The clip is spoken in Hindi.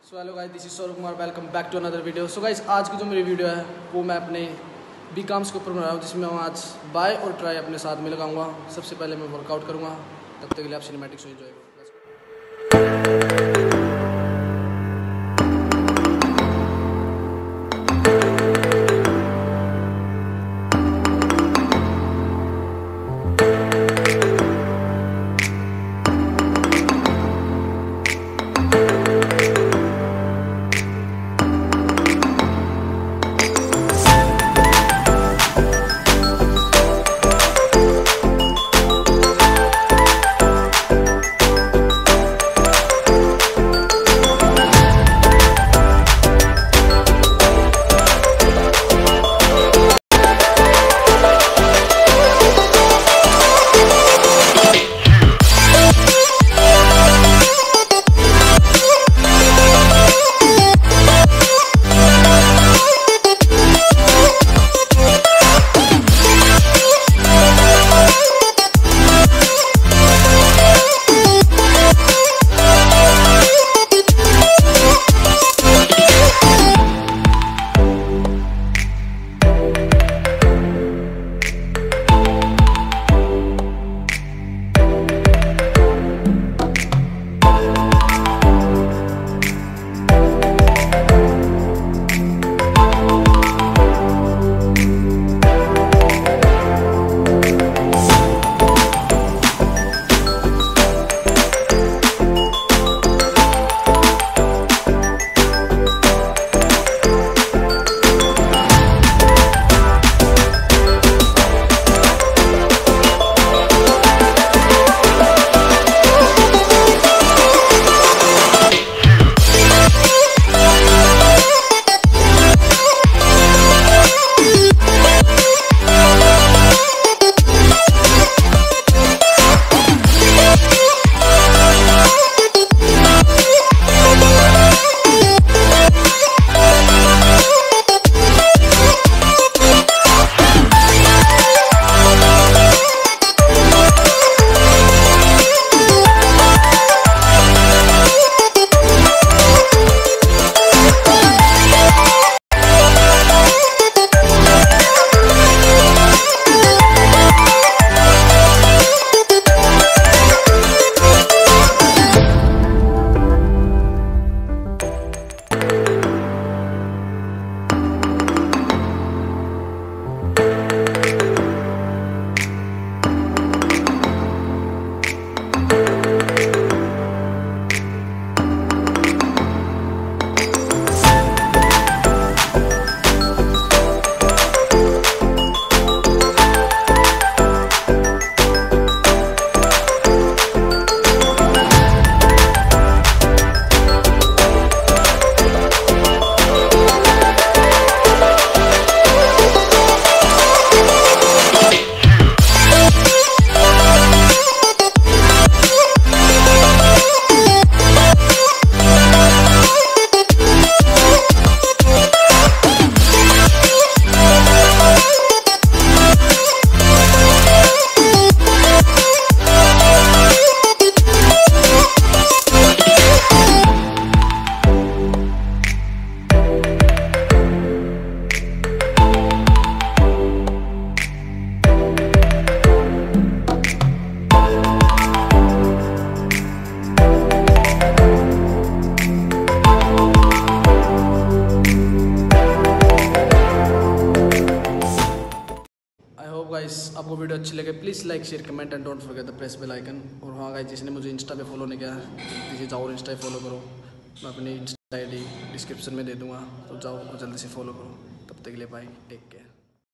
So hello guys, this is Saurabh Kumar, welcome back to another video. So guys, आज की जो मेरी वीडियो है वो मैं अपने बीकॉम्स के ऊपर बना रहा हूँ, जिसमें मैं आज बाय और ट्राई अपने साथ में लगाऊंगा। सबसे पहले मैं वर्कआउट करूँगा, तब तक के लिए आप सिनेमैटिक्स को एंजॉय करो। गाइस, आपको वीडियो अच्छी लगे please like share comment and don't forget the press bell icon. और हाँ गाइस, जिसने मुझे इंस्टा पे फॉलो नहीं किया है प्लीज़ जाओ और इंस्टा पे फॉलो करो। मैं अपनी इंस्टा आईडी डिस्क्रिप्शन में दे दूँगा, तो जाओ और जल्दी से फॉलो करो। तब तक के लिए बाय, टेक केयर।